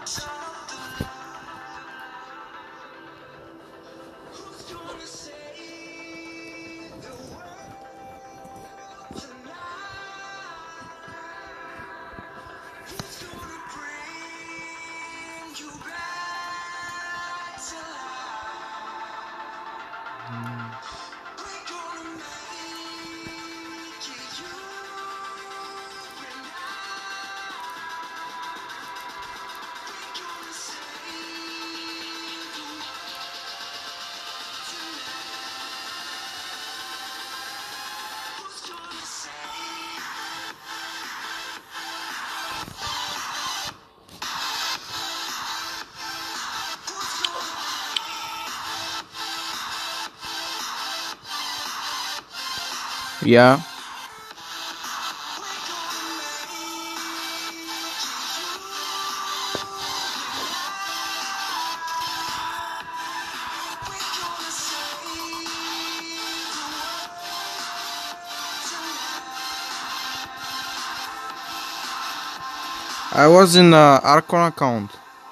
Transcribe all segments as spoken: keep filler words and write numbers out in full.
Yeah. I was in uh, Arcon account.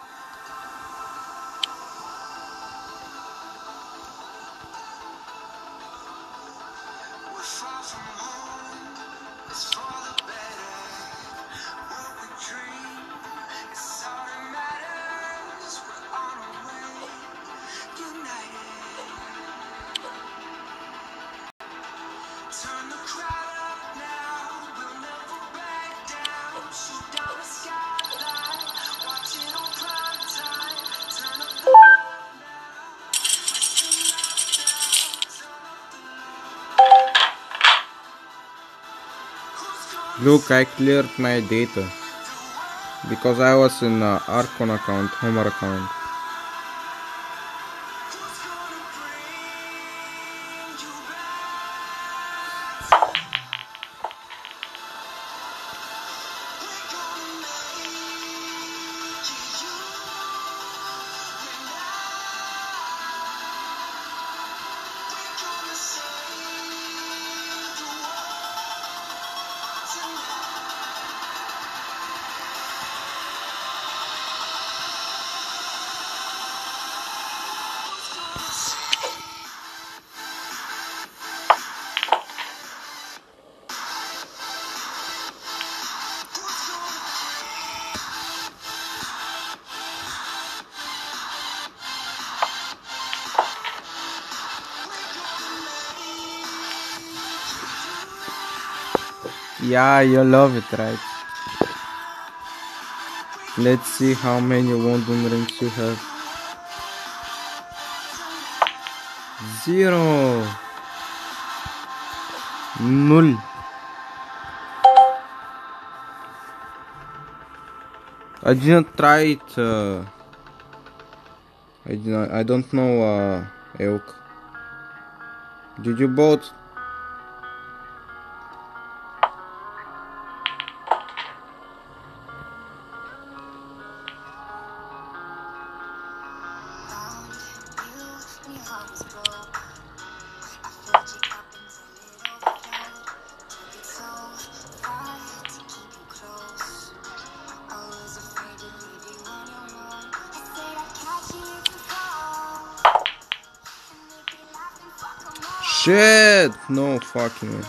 Look, I cleared my data because I was in uh, Arcon account, Homer account. Yeah, you love it, right? Let's see how many London rings you have. Zero. Null. I didn't try it. Uh, I didn't. I don't know. Uh, elk. Did you both? Shit! No fucking way.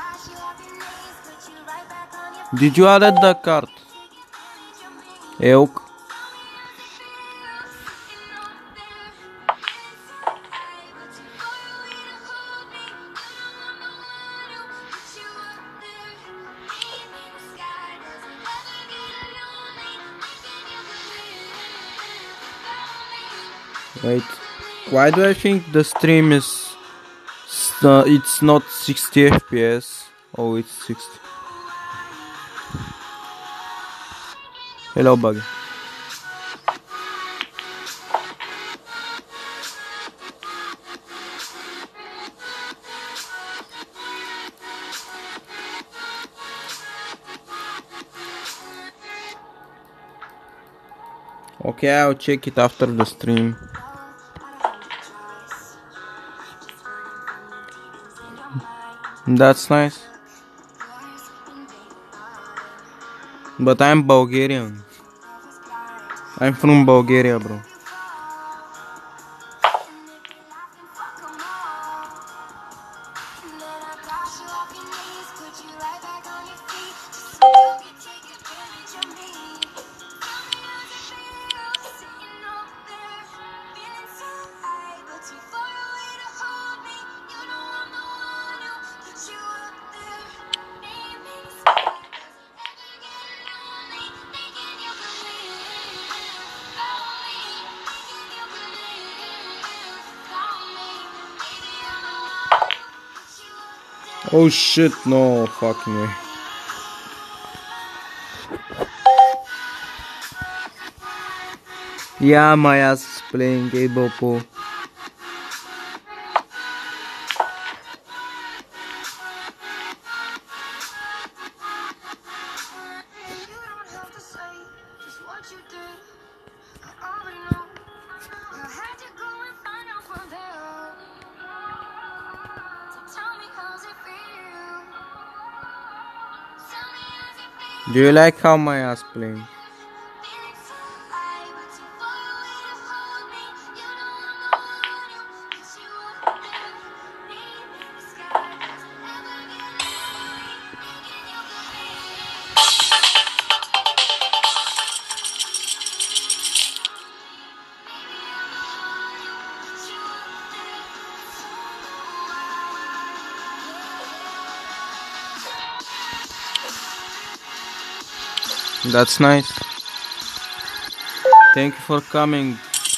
Did you add the card? Elk. Wait. Why do I think the stream is... Uh, it's not sixty F P S. Oh, it's sixty. Hello, bug. Okay, I'll check it after the stream. That's nice. But I'm Bulgarian. I'm from Bulgaria, bro. Oh shit, no fucking way. Yeah, my ass is playing Able Pool. Do you like how my ass playing? That's nice. Thank you for coming.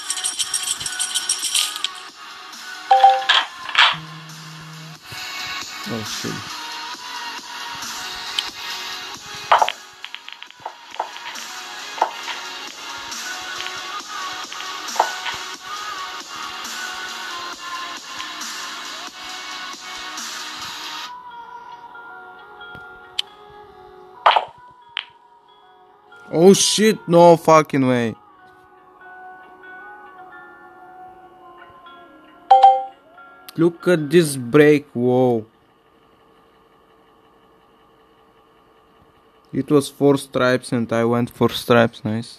Oh shit. Oh shit, no fucking way. Look at this break, whoa. It was four stripes and I went for stripes, nice.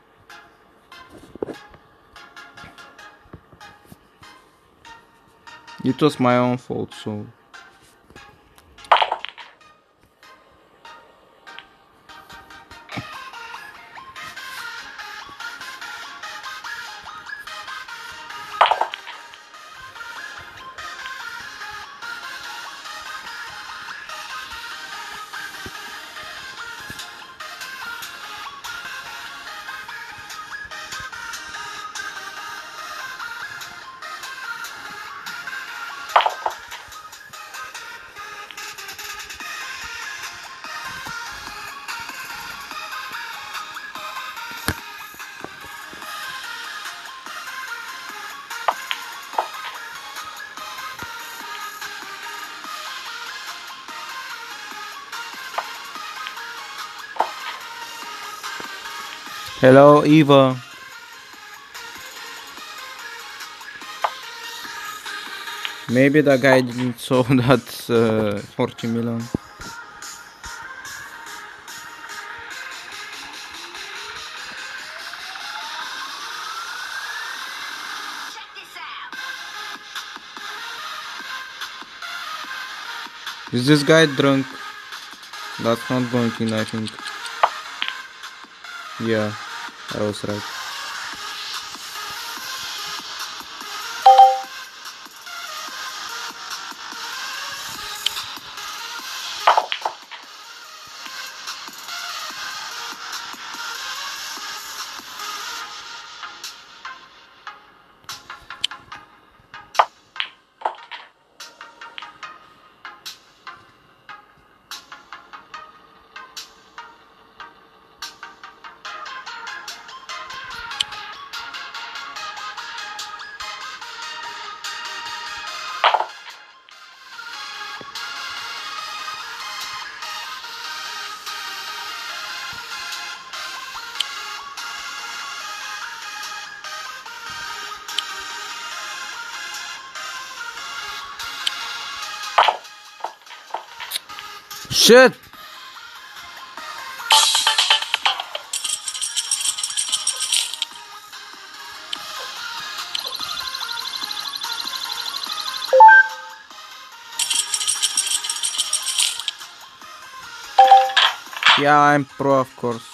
It was my own fault, so... Hello, Eva. Maybe the guy didn't saw that uh, forty million. Is this guy drunk? That's not going in, I think. Yeah, I was right. Shit! Yeah, I'm pro, of course.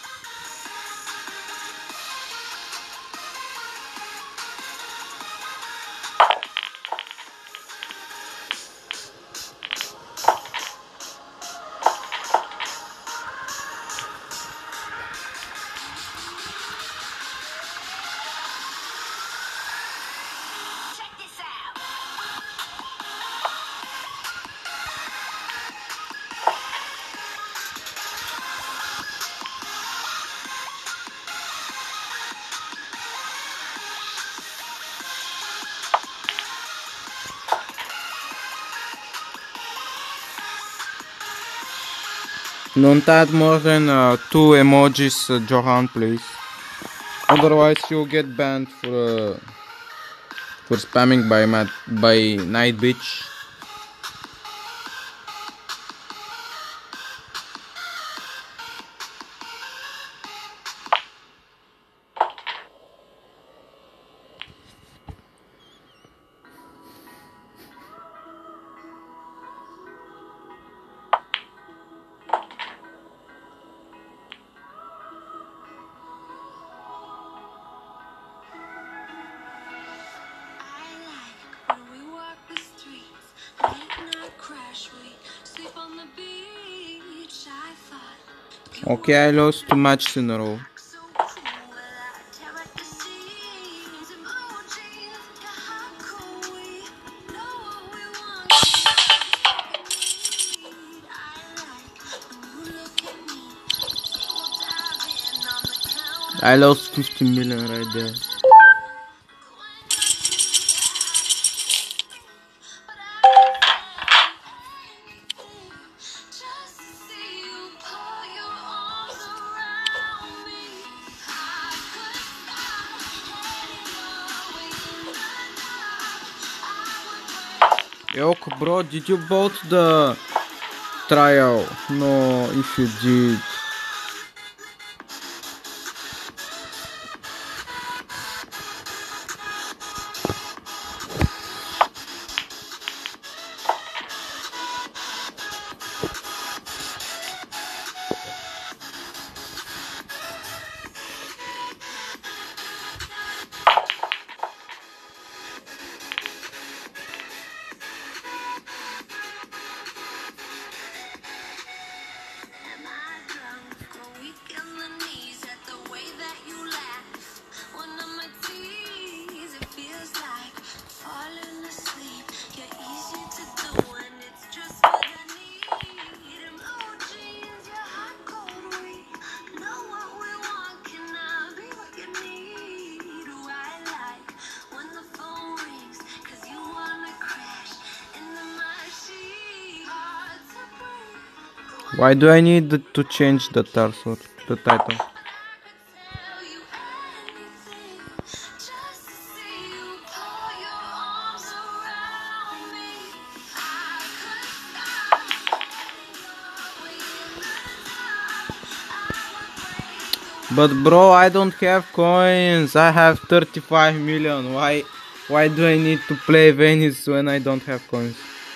Don't add more than uh, two emojis, uh, Johan, please. Otherwise, you'll get banned for uh, for spamming by mat by Night Bitch. Okay, I lost two matches in a row. I lost fifty million right there. Yo, bro, did you bought the trial? No, if you did. Why do I need to change the title? The title. But bro, I don't have coins. I have thirty-five million. Why why do I need to play Venice when I don't have coins?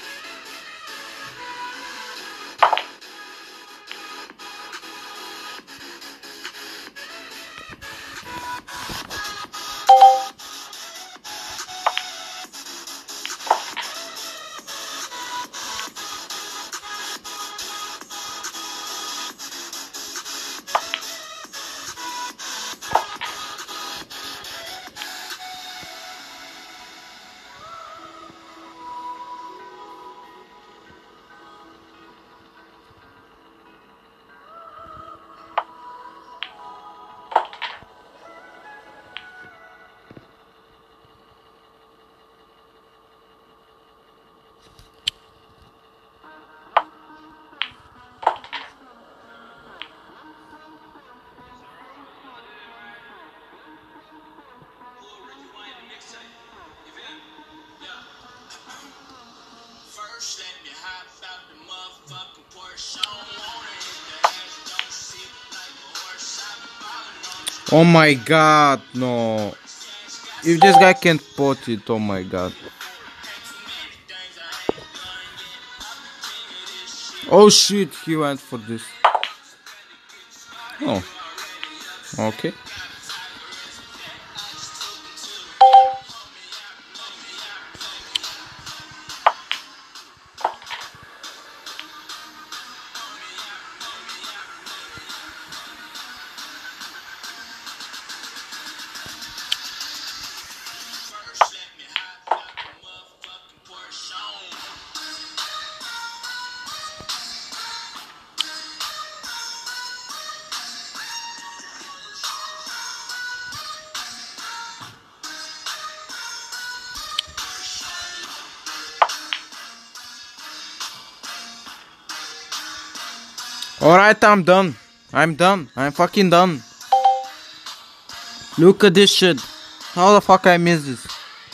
Oh my god, no. If this guy can't pot it, oh my god. Oh shit, he went for this. Oh, okay. Alright, I'm done. I'm done. I'm fucking done. Look at this shit. How the fuck I miss this?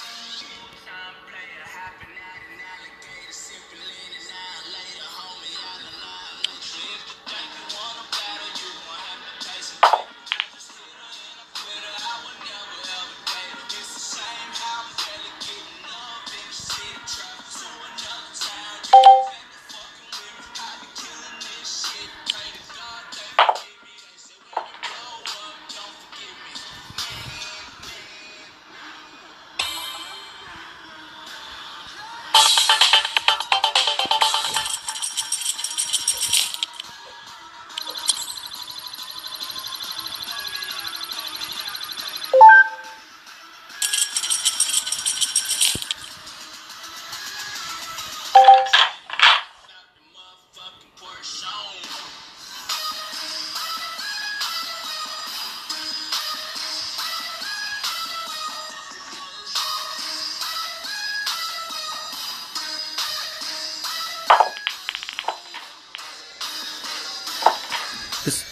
This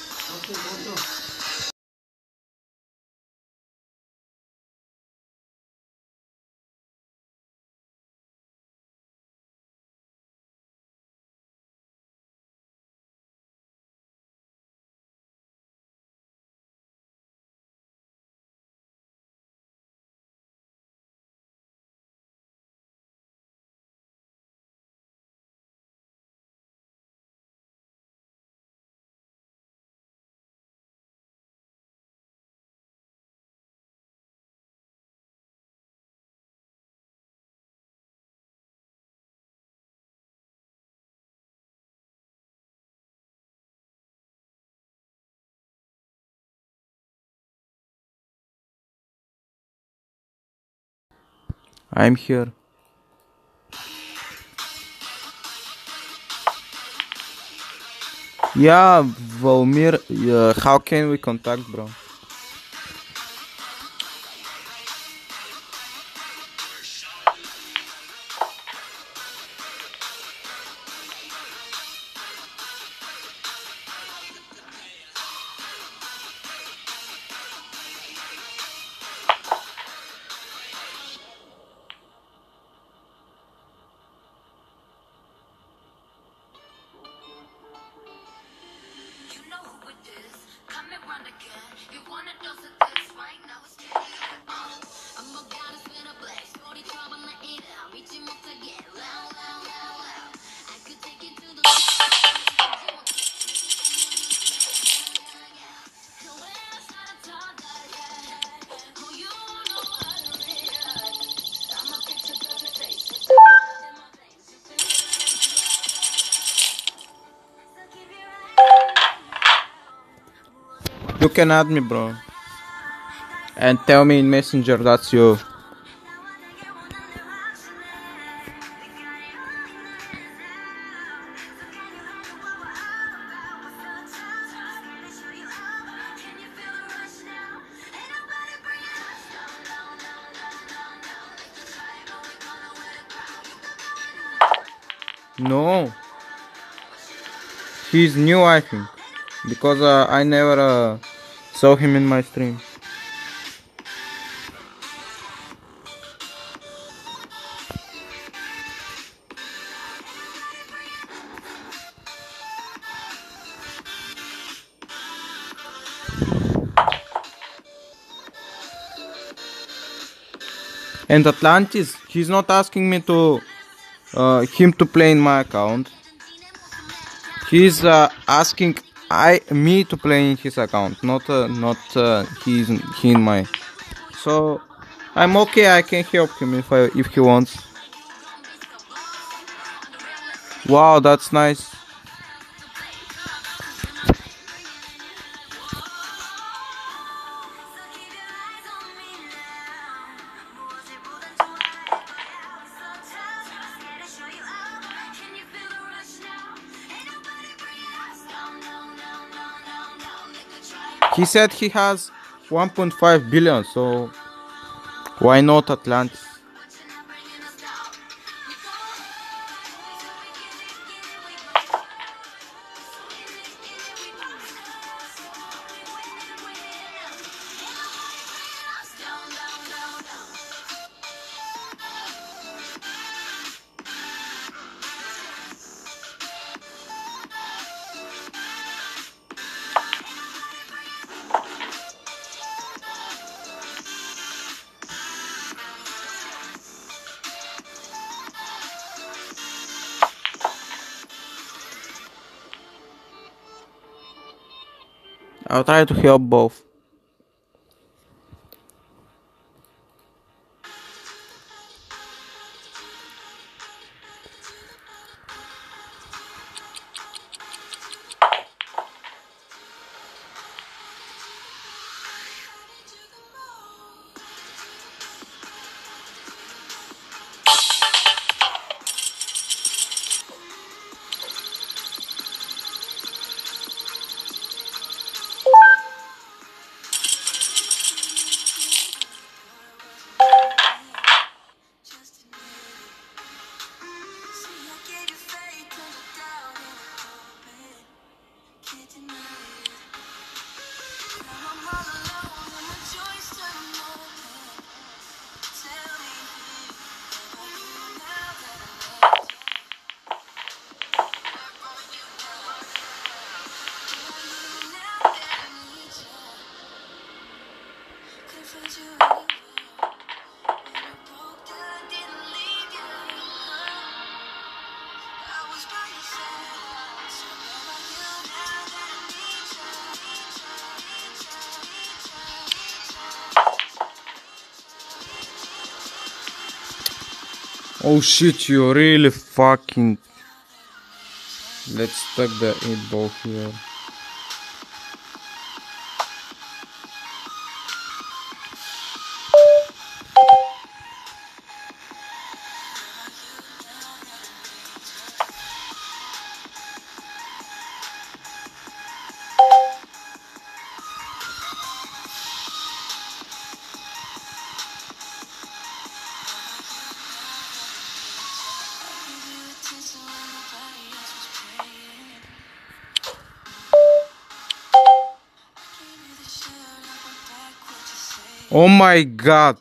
I'm here. Yeah, Volmir, uh, how can we contact, bro? You can add me, bro, and tell me in Messenger that's you. No, he's new, I think, because uh, I never uh, saw him in my stream. And Atlantis, he's not asking me to uh, him to play in my account. He's uh, asking I me to play in his account, not uh, not uh, he's he in my. So I'm okay. I can help him if I if he wants. Wow, that's nice. He said he has one point five billion, so why not Atlantis? I'll try to help both. Oh shit, you really fucking. Let's stuck the eight ball here. Oh my god.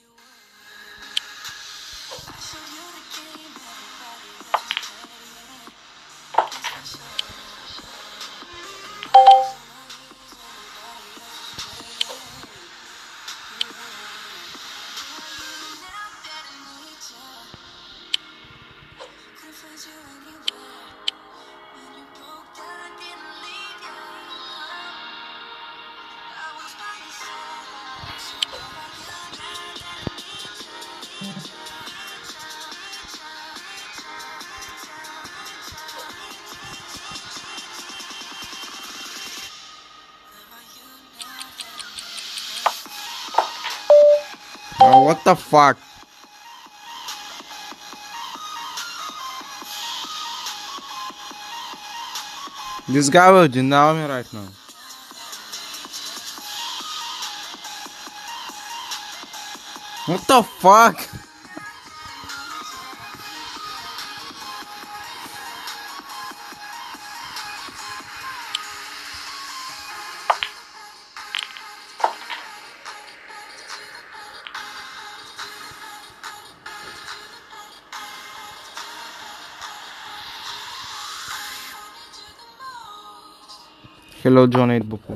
Oh, what the fuck? This guy will deny me right now. What the fuck? Hello, John eight Booker.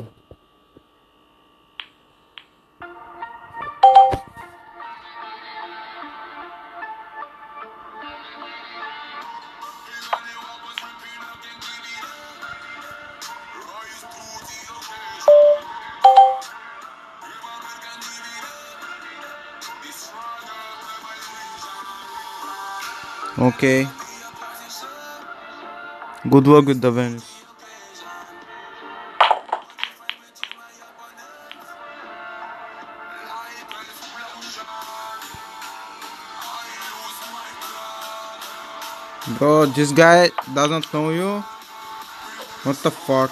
Okay. Good work with the Venice. Bro, this guy doesn't know you? What the fuck?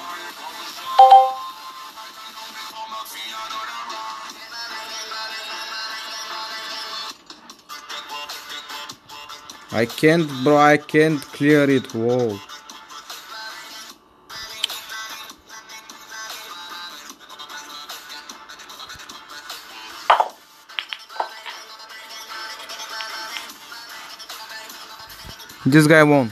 I can't, bro, I can't clear it. Whoa. This guy won.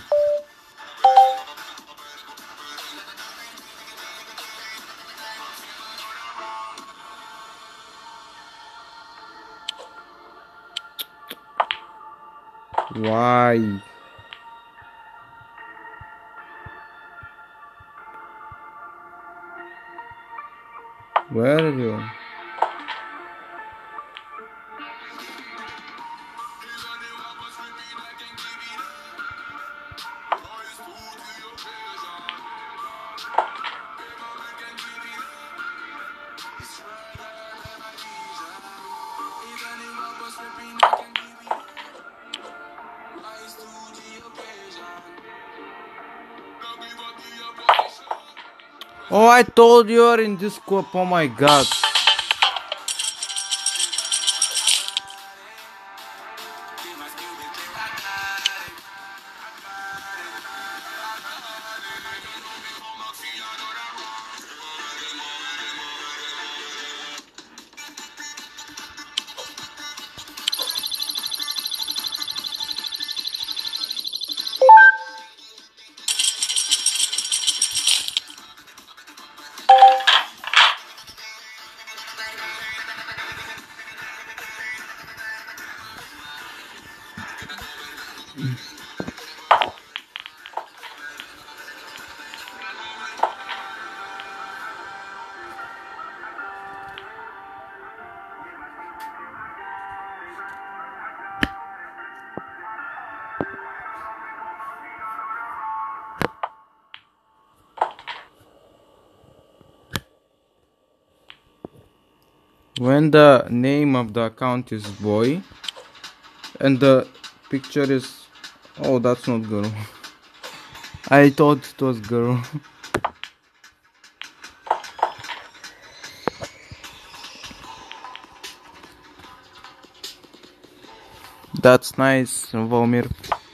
Why? Where are you? Oh, I told you are in this scope. Oh my god. When the name of the account is boy and the picture is, oh, that's not girl. I thought it was girl. That's nice, Vomir.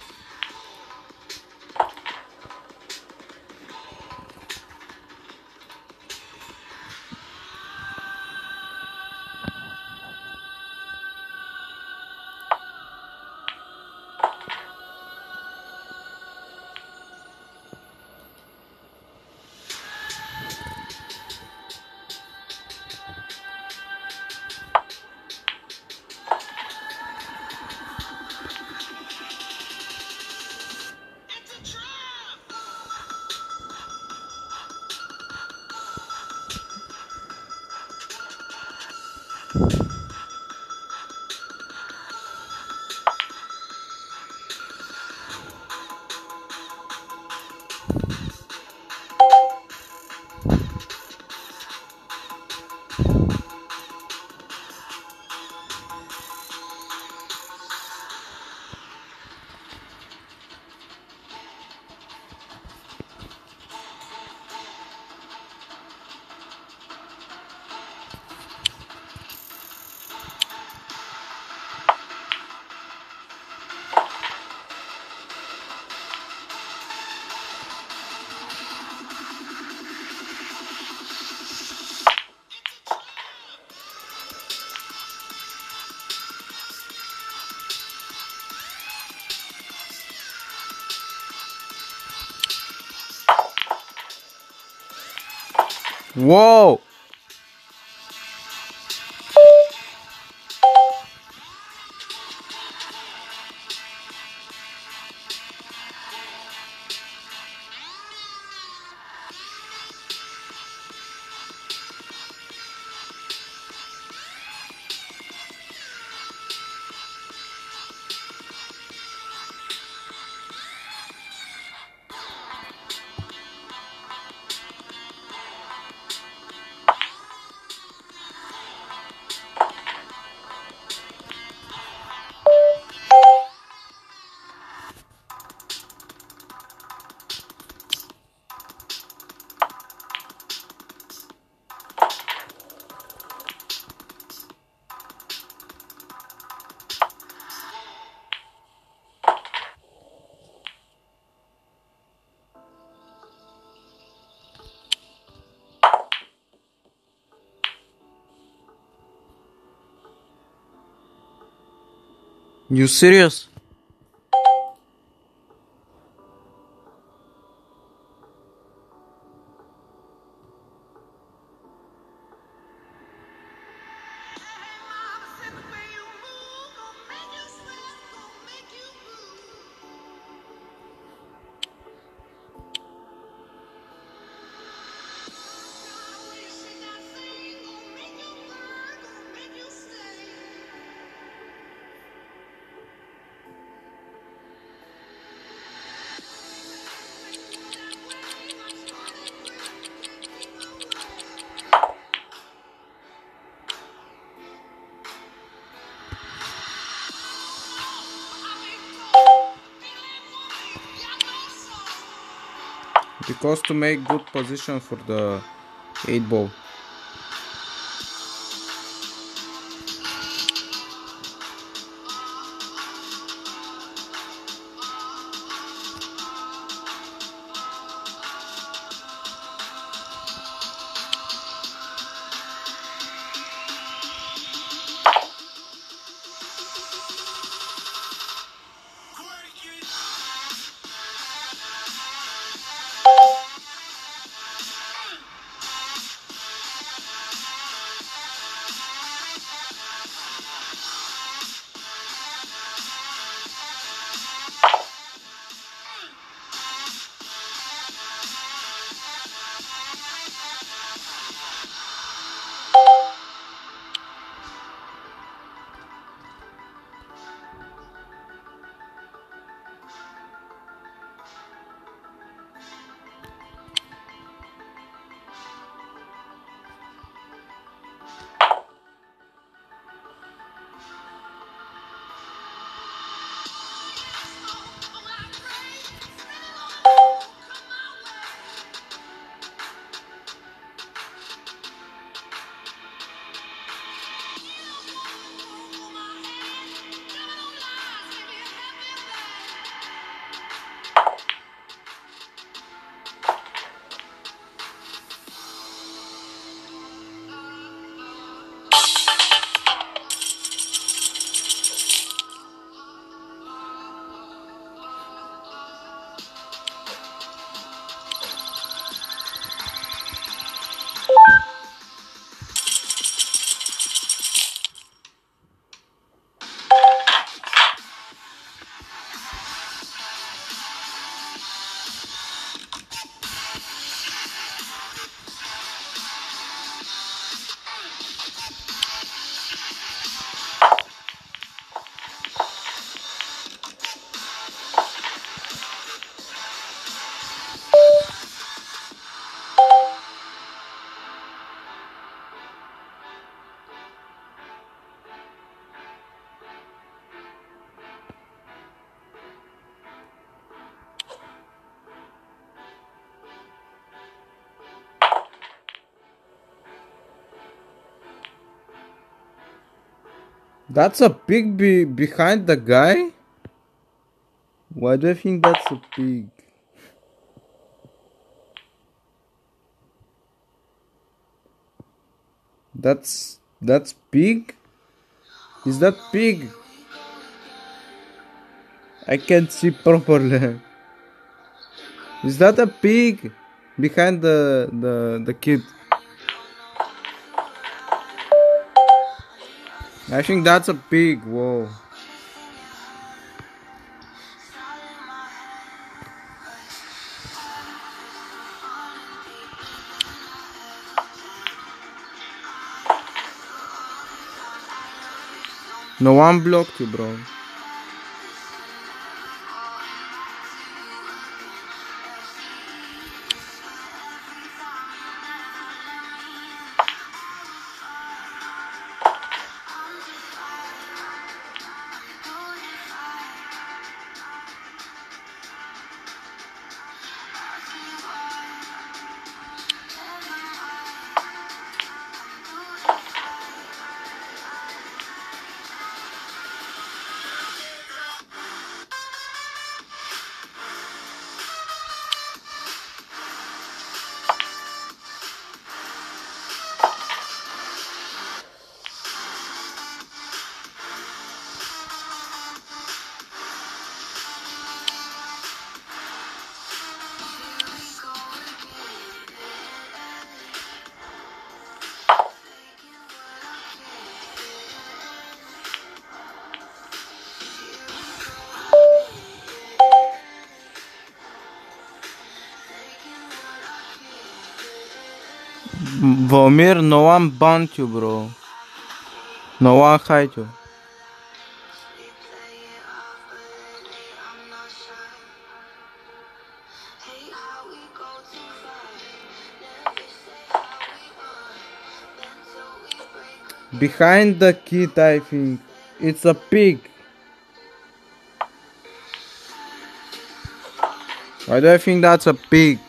Whoa! You serious? Because to make good position for the eight ball. That's a pig be behind the guy? Why do I think that's a pig? That's that's pig? Is that pig? I can't see properly. Is that a pig behind the the the kid? I think that's a pig. Whoa. No one blocked you, bro. Vomir, no one banned you, bro. No one hide you. Behind the kid, I think. It's a pig. Why do I think that's a pig?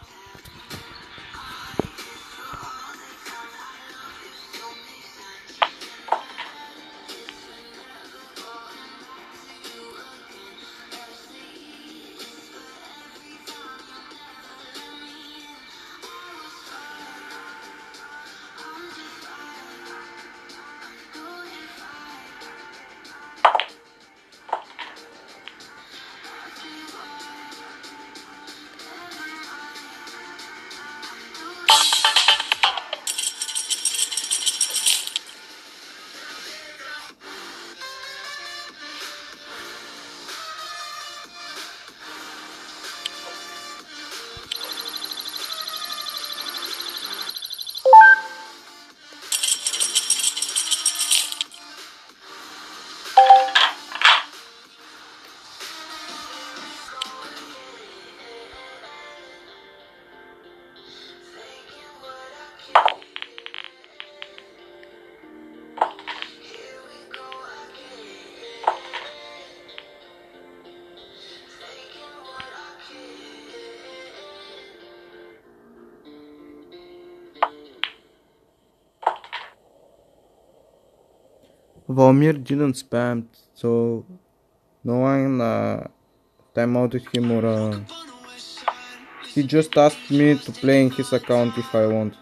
Vomir didn't spam, so no one uh, timeouted him or uh, he just asked me to play in his account if I want.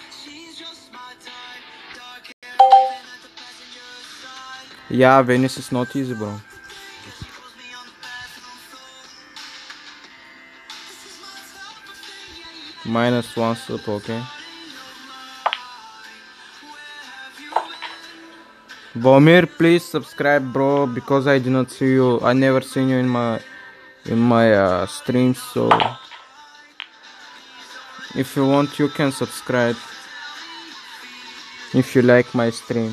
Yeah, Venice is not easy, bro. Minus one step, okay. Vomir, please subscribe, bro, because I did not see you. I never seen you in my in my uh, streams, so if you want, you can subscribe if you like my stream.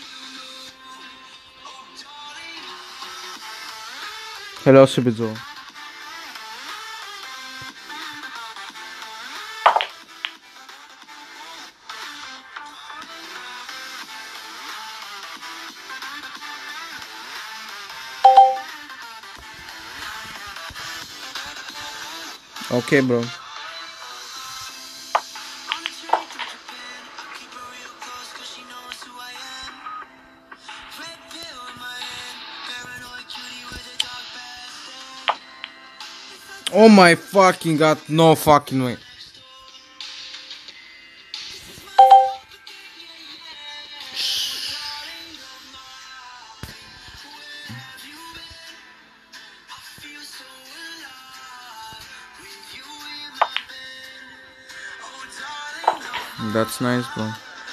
Hello, Subizo. Okay, bro. Oh my fucking god, no fucking way. That's nice, bro.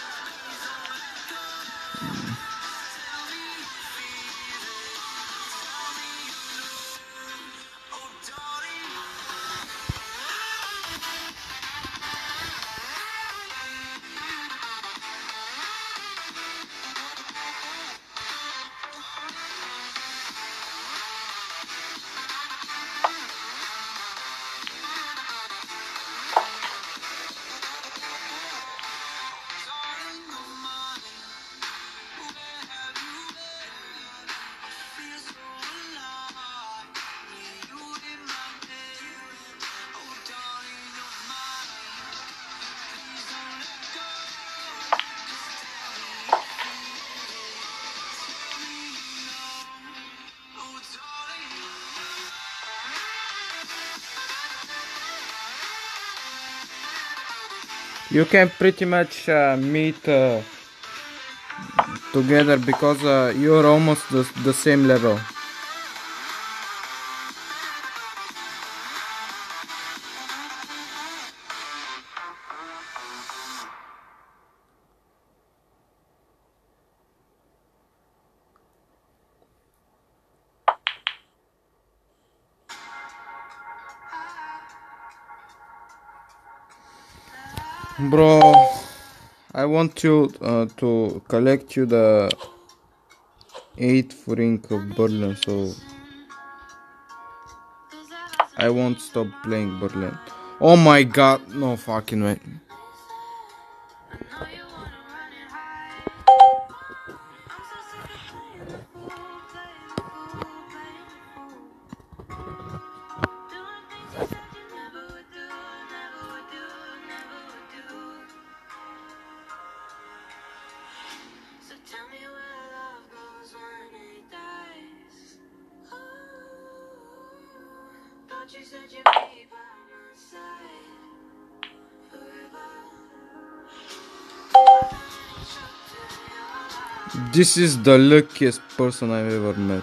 You can pretty much uh, meet uh, together because uh, you're almost the, the same level. Bro, I want you uh, to collect you the eighth ring of Berlin, so I won't stop playing Berlin. Oh my god, no fucking way. This is the luckiest person I've ever met.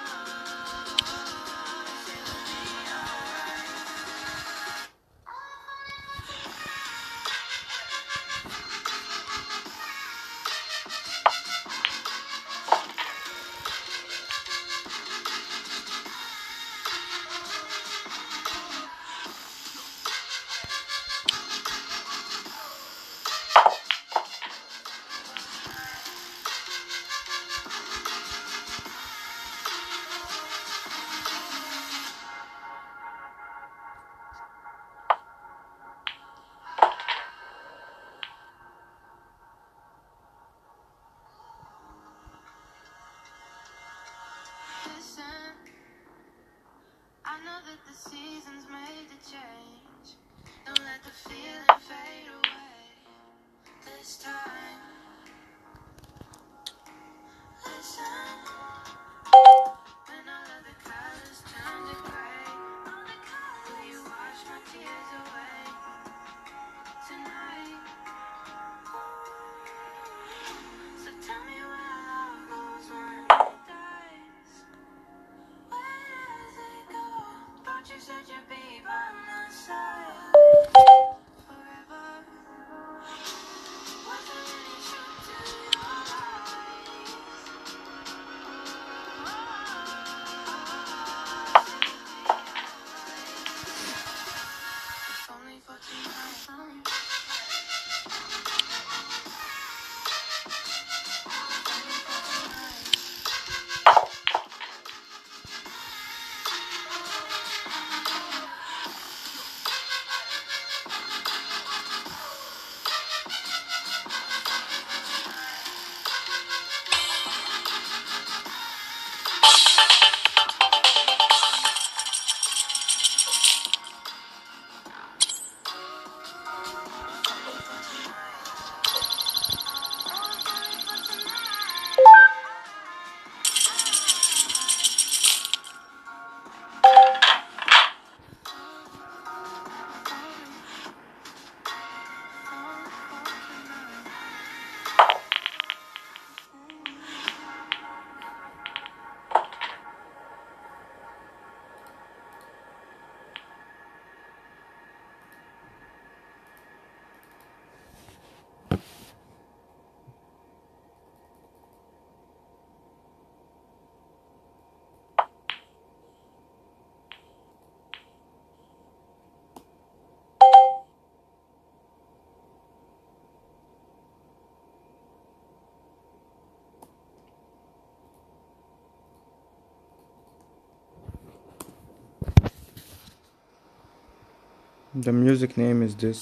The music name is this.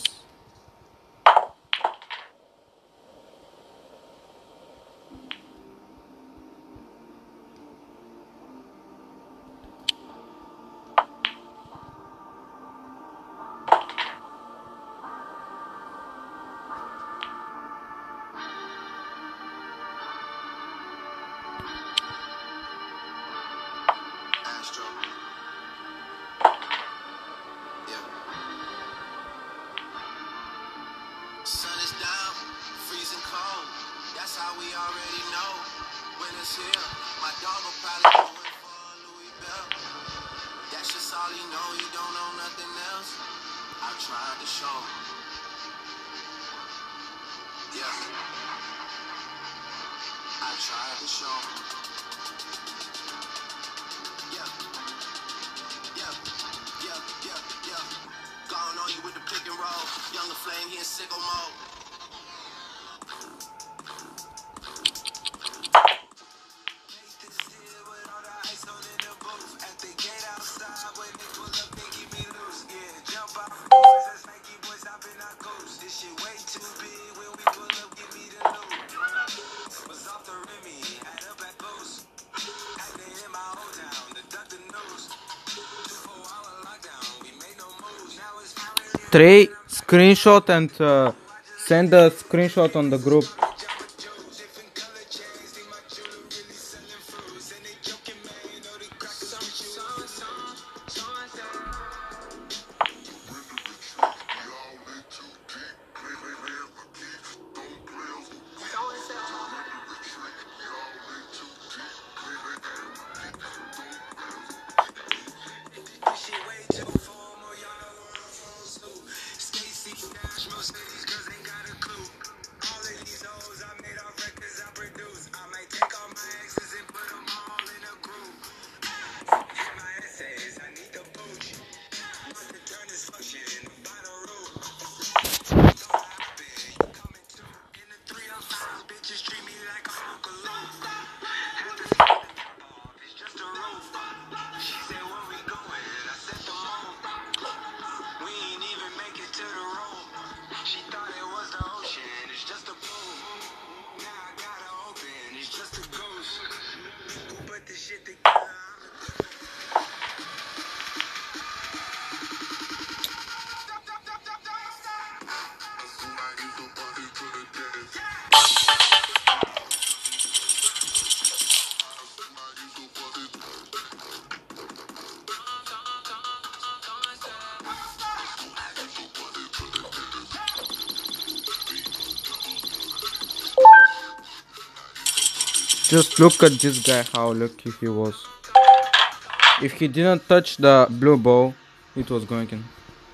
Sun is down, freezing cold. That's how we already know. Winter's here. My dog will probably go in for a Louis Bell. That's just all he know. He don't know nothing else. I tried to show him. Yeah. I tried to show him. Yeah. Yeah. Yeah. Yeah. Yeah. Gone on you with the pick and roll. Younger flame, he in sicko mode. Trey, screenshot and uh, send a screenshot on the group. Just look at this guy, how lucky he was. If he didn't touch the blue ball, it was going in.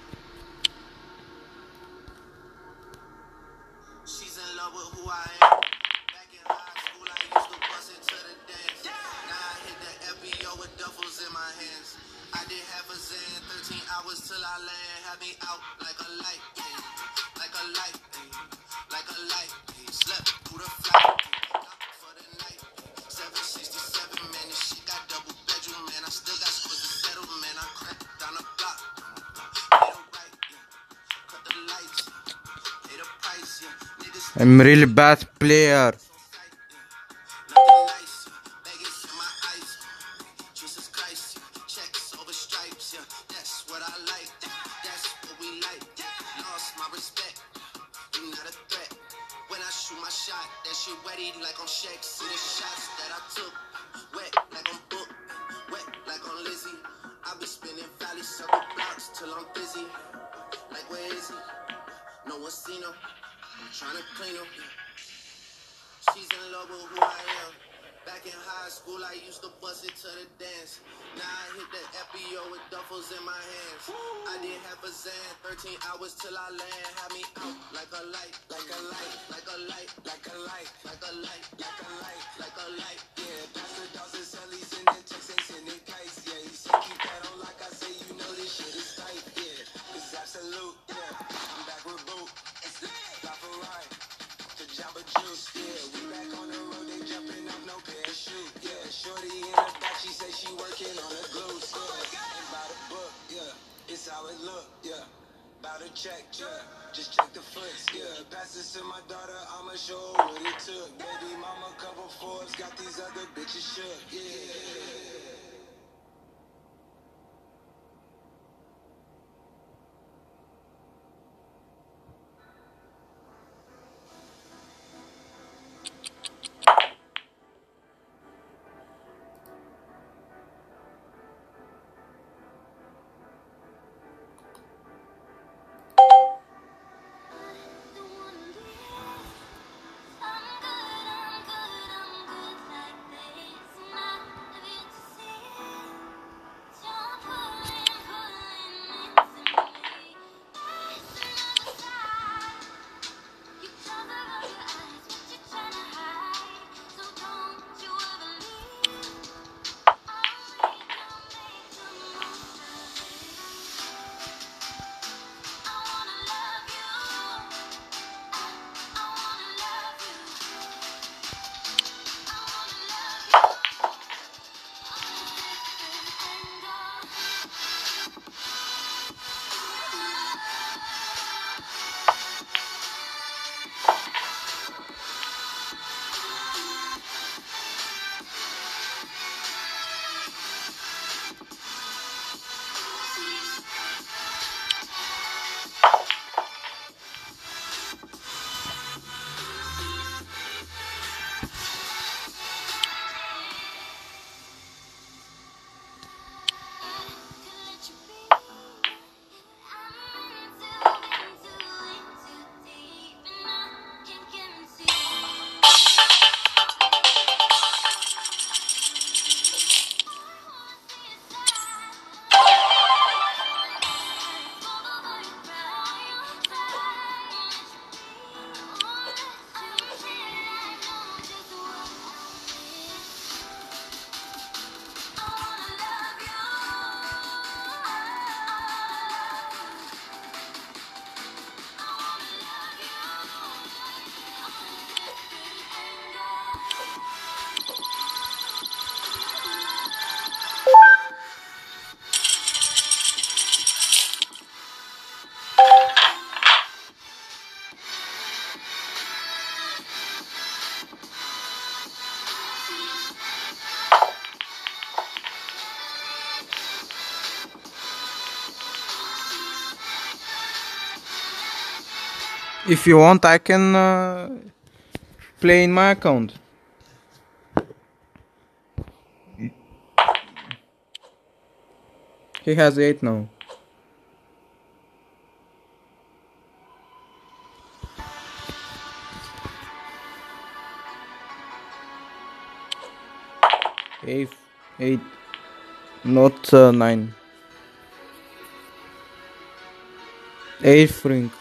She's in love with who I am. Back in high school, I used to bust it to the dance. Now I hit the F B O with duffels in my hands. I did half a Zan, thirteen hours till I land. Had me out like a light, ayy. Like a light, ayy. Like a light, ayy. Slept through the flight, ayy. For the night, seven sixty-seven, man, this shit got double bedroom, man. I still got scores to settle, man. I cracked down the block. Hit a right, yeah. Cut the lights, pay the price, yeah. Niggas I'm really bad player. nothing nice, baggage in my eyes. Jesus Christ, checks over stripes, yeah. That's what I like, that's what we like. Lost my respect, you not a threat. When I shoot my shot, that shit wetty like on Shaq. See the shots that I took, wet like on Book, wet like on Lizzie. I be spinning valley circle blocks till I'm busy. Like where is he? No one seen him. I'm trying to clean him. She's in love with who I am. Back in high school, I used to bust it to the dance. Now I hit the F B O with duffels in my hands. I did half a Zan, thirteen hours till I land. Had me out like a light, like a light, like a light, like a light, like a light, like a light, like a light. Yeah, pass the thousand cellies in the text ain't sending kites. Yeah, he said keep that on like I say, you know this shit is tight. Yeah, it's absolute. Yeah, I'm back with Boot. It's lit. Got for ride. To Jamba Juice, yeah, we back on the road, they jumping off no parachute, yeah, shorty in the back, she say she working on her glutes, yeah, ain't by the book, yeah, it's how it look, yeah, bout to check, yeah, just check the foots, yeah, pass this to my daughter, I'ma show her what it took, baby mama cover Forbes, got these other bitches shook, yeah. If you want, I can uh, play in my account. He has eight now. Eight, eight, not uh, nine. Eight ring.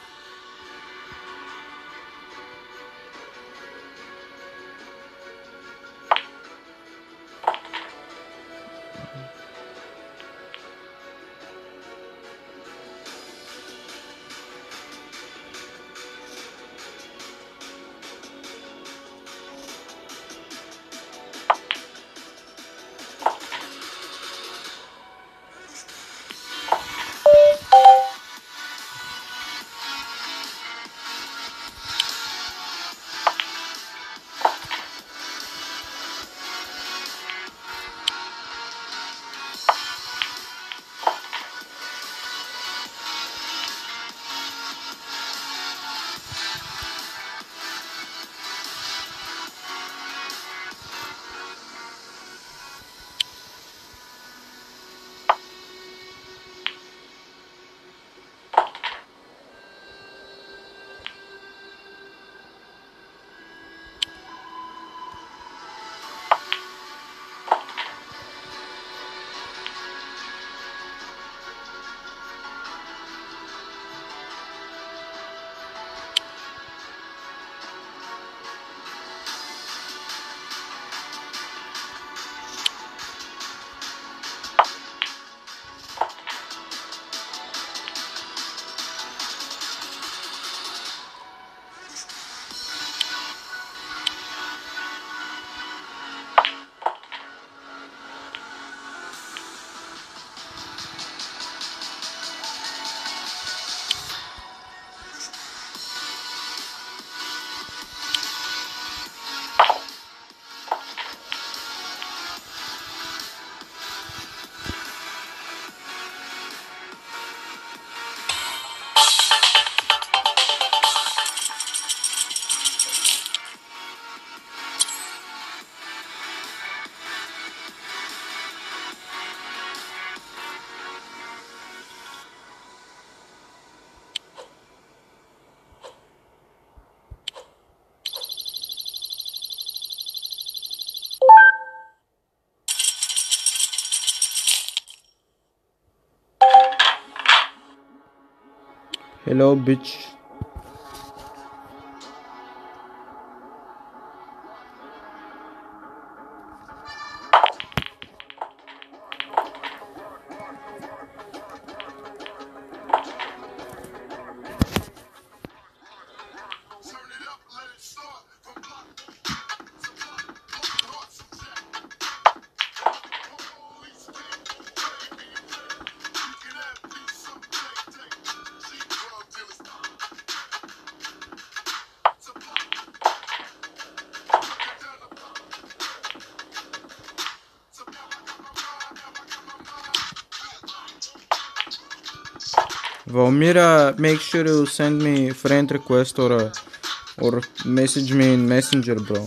Hello, bitch. Valmira, make sure you send me friend request or uh, or message me in Messenger, bro.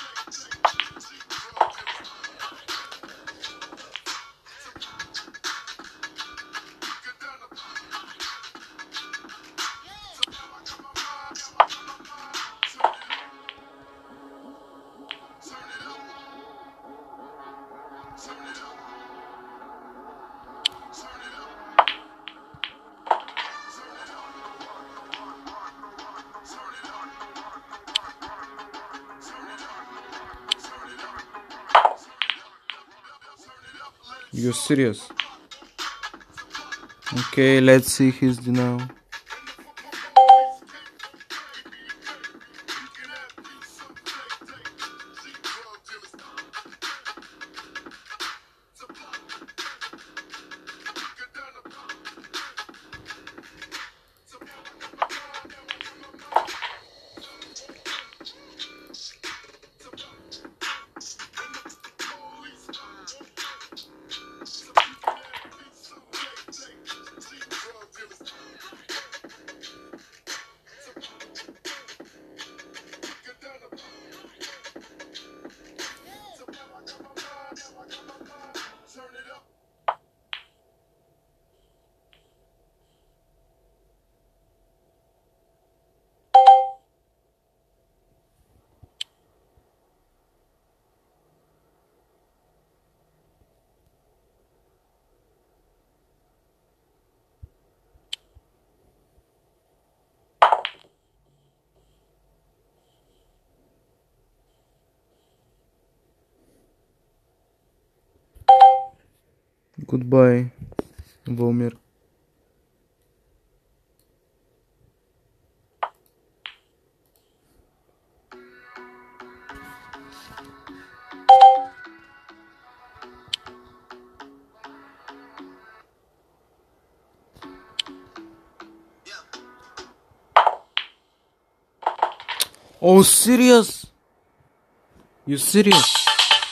You serious? Okay, let's see his now. Goodbye, Vomir. Oh, serious? You serious?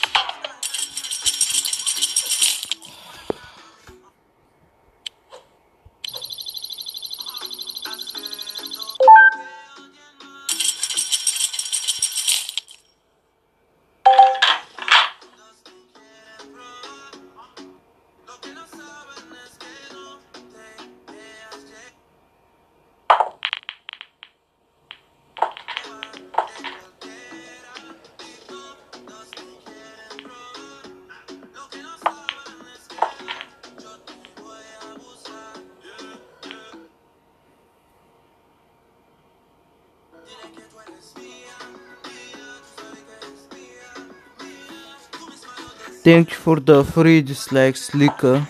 Thank you for the free dislikes, Lika.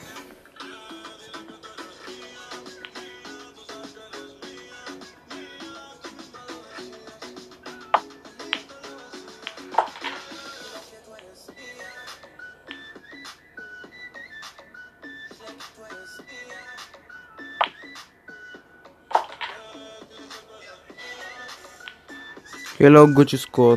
Hello, Gucci Scott.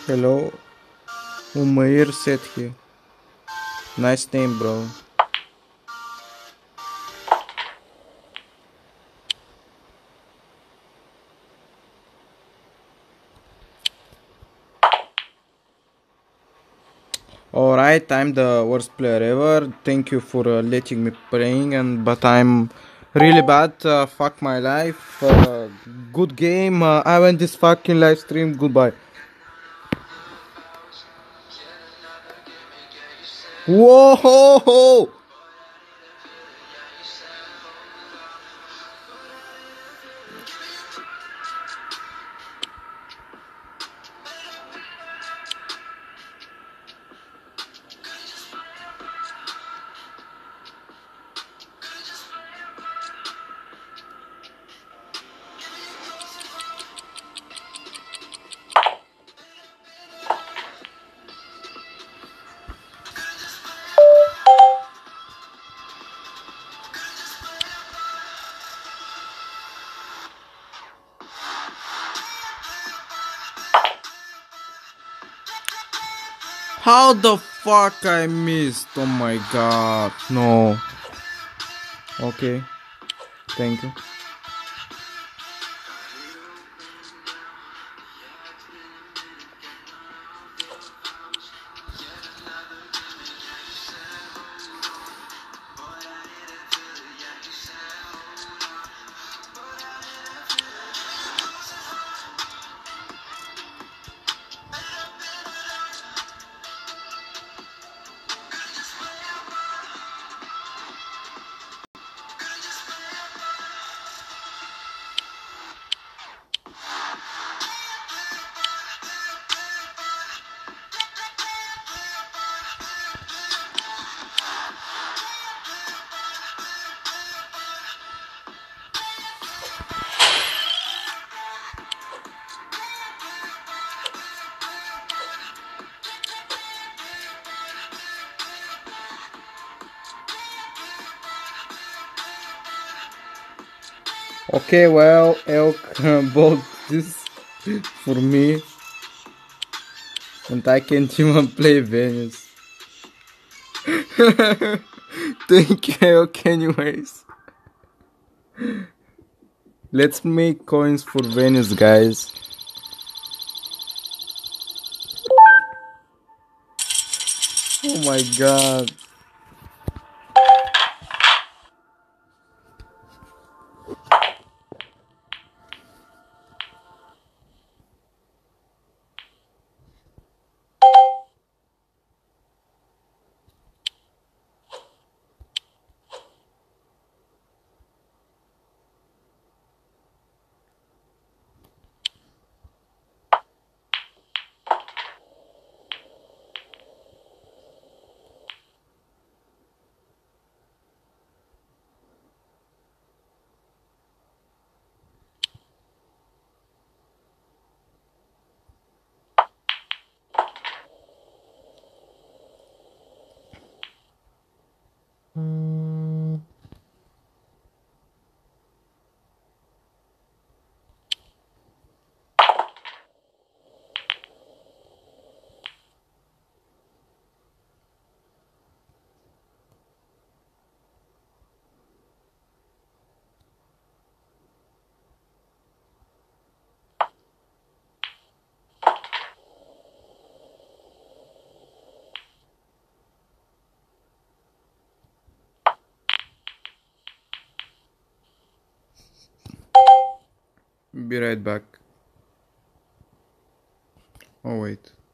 Hello, Umair Sethi. Nice name, bro. Alright, I'm the worst player ever. Thank you for uh, letting me playing, and but I'm really bad. Uh, fuck my life. Uh, good game. Uh, I went this fucking live stream. Goodbye. Whoa! How the fuck I missed? Oh my god. No. Okay. Thank you. Okay, well, Elk bought this for me, and I can't even play Venus. Thank you, Elk, anyways. Let's make coins for Venus, guys. Oh my god. Be right back. Oh, wait.